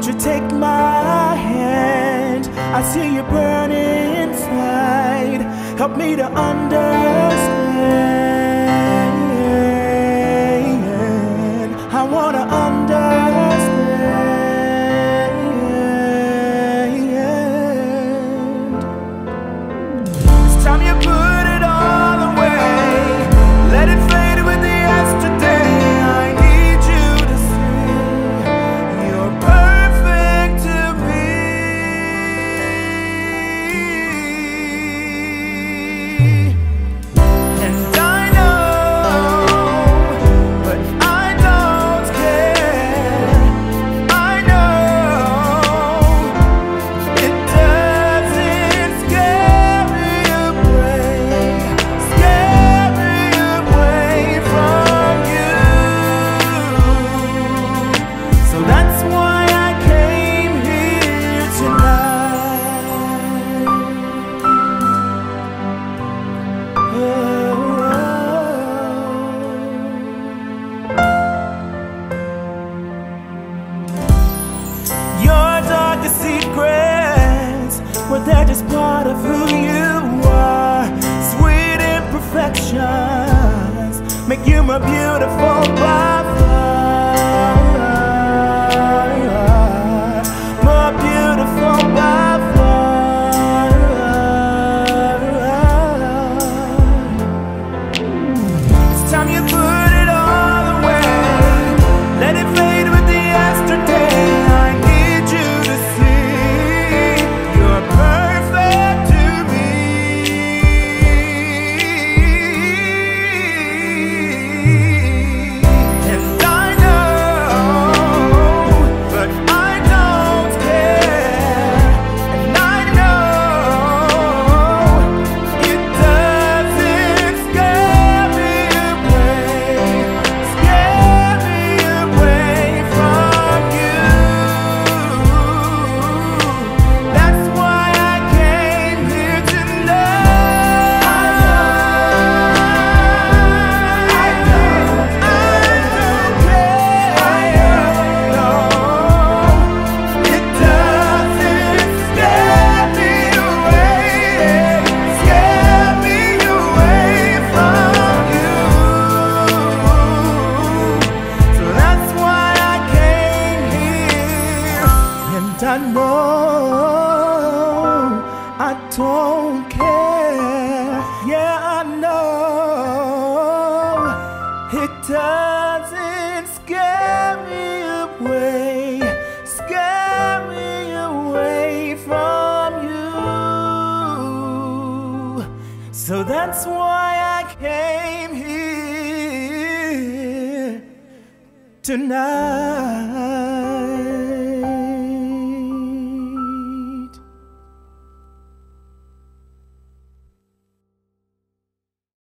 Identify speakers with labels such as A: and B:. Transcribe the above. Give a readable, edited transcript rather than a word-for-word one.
A: won't you take my hand? I see you burning inside. Help me to understand. I wanna understand. It's time you put it all away. Let it fade with the yesterday. I need you to see you're perfect to me. And I know, but I don't care. I know it doesn't scare me away from you. So that's why I came here tonight. Your darkest secrets, well, they're just part of who you are. Sweet imperfections make you more beautiful by far. More beautiful by far. It's time you put it all away. Let it fade with the yesterday. I need you to see you're perfect to me. And I know, but I don't care. And I know it doesn't scare me away from you. That's why I came here tonight. I don't care. It doesn't scare me away from you. So that's why I came here. And I know I don't care. Yeah, I know it doesn't scare me away from you. So that's why I came here tonight.